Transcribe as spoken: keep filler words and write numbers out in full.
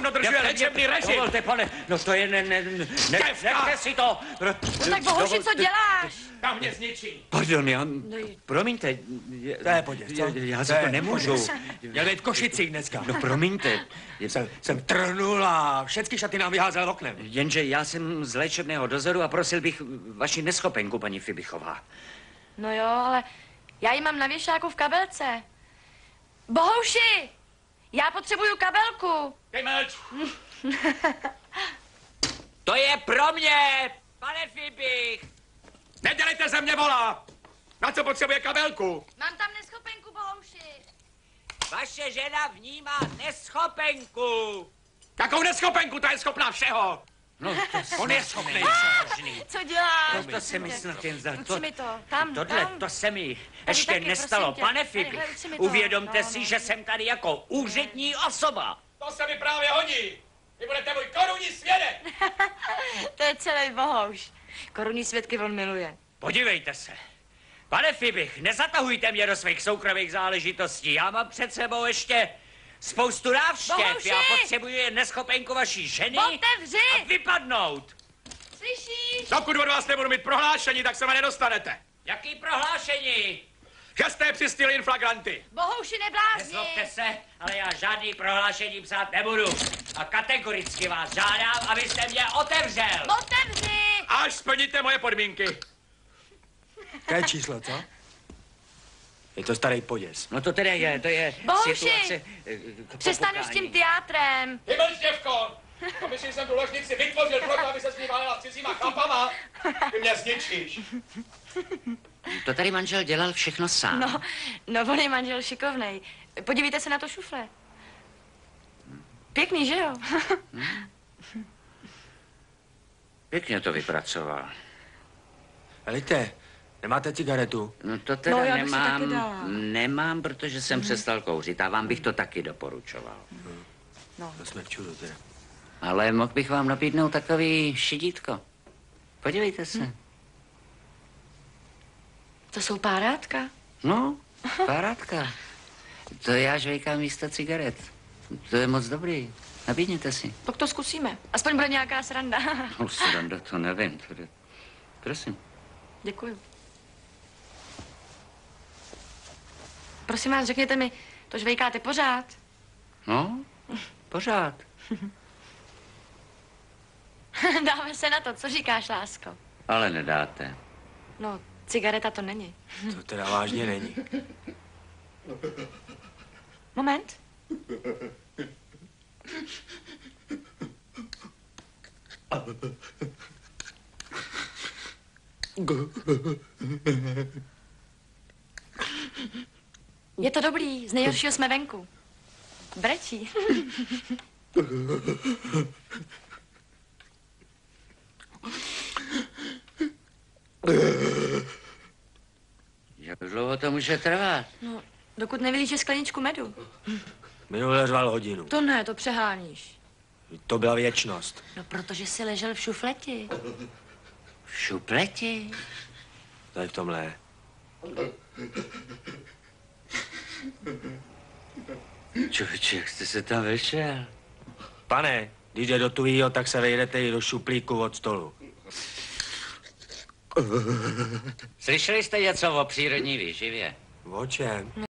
mám dodržuje léčebný režim. Dovolte, pane, no to je ne, ne, ne, nechte si to. No tak Bohuši, co děláš? Tam mě zničí. Pardon, já, promiňte. To je poděs, co? Já za to nemůžu. Měl být v Košicích dneska. No promiňte. Jsem, jsem trhnul a všechny šaty nám vyházel oknem. Jenže já jsem z léčebného dozoru a prosil bych vaši neschopenku, paní Fibichová. No jo, ale já ji mám na věšáku v kabelce. Bohuši, já potřebuju kabelku. Dej meč. To je pro mě, pane Fibich. Nedělejte ze mě vola. Na co potřebuje kabelku? Mám tam neschopenku, Bohuši. Vaše žena vnímá neschopenku. Jakou neschopenku? Ta je schopná všeho. No, to On je schopný. Co děláš? No, to se mi snad jen zdá. Uči mi to, tam, Tohle, tam. to se mi ještě taky, nestalo. prosím tě. Pane Tadyhle, Fibich, uči mi to. uvědomte No, si, no. že jsem tady jako úřední osoba. To se mi právě hodí. Vy budete můj korunní svědek. To je celý Bohuš. Korunní svědky on miluje. Podívejte se. Pane Fibich, nezatahujte mě do svých soukromých záležitostí. Já mám před sebou ještě spoustu návštěv. Bohuši! Já potřebuji jen neschopenku vaší ženy Otevři! a vypadnout. Slyšíš? Dokud od vás nebudu mít prohlášení, tak se mě nedostanete. Jaký prohlášení? Že jste přistihli inflagranty. Bohuši, neblázni. Nezlobte se, ale já žádný prohlášení psát nebudu. A kategoricky vás žádám, abyste mě otevřel. Otevři! Až splníte moje podmínky. To je číslo, co? Je to starý poděs. No to tedy je, to je Bohuši! situace eh, k Přestaň s popukání. tím teátrem. Ty mlč, děvko! Pomyslím, jsem tu ložnici vytvořil proto, aby se s ní válela s cizíma chlapama. Ty mě zničíš. To tady manžel dělal všechno sám. No, no on je manžel šikovnej. Podívejte se na to šufle. Pěkný, že jo? Pěkně to vypracoval. Helejte, nemáte cigaretu? No to teda No, já bych si nemám, taky dala. nemám, protože jsem přestal kouřit a vám bych to taky doporučoval. No. To jsme v čudu teda. Ale mohl bych vám nabídnout takový šidítko. Podívejte se. To jsou párátka. No, parátka. To já žvejkám místo cigaret. To je moc dobrý. Nabídněte si. Tak to zkusíme. Aspoň bude nějaká sranda. No, sranda, to nevím. To je... Prosím. Děkuju. Prosím vás, řekněte mi, to žvejkáte pořád? No, pořád. Dáme se na to, co říkáš, lásko? Ale nedáte. No, cigareta to není. To teda vážně není. Moment. Je to dobrý, z nejhoršího jsme venku. Brečí. Jak dlouho to může trvat? No, dokud nevylíže skleničku medu. Minule řval hodinu. To ne, to přeháníš. To byla věčnost. No, protože jsi ležel v šufleti. V šupleti? Tady v tomhle. Čověče, jak jste se tam vešel? Pane, když jde do tujího, tak se vejdete i do šuplíku od stolu. Slyšeli jste něco o přírodní výživě? O čem?